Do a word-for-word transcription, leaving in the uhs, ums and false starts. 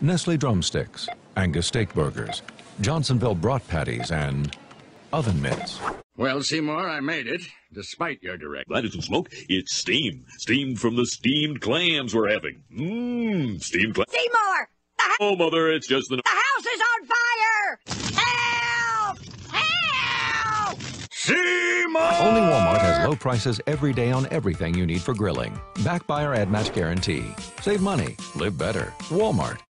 Nestle drumsticks, Angus steak burgers, Johnsonville brat patties, and oven mitts. Well, Seymour, I made it, despite your direct. That isn't smoke, it's steam. Steam from the steamed clams we're having. Mmm, steamed clams. Seymour! The, Oh, Mother, it's just the... the house is on fire! Help! Help! Seymour! Only Walmart has low prices every day on everything you need for grilling. Backed by our ad match guarantee. Save money. Live better. Walmart.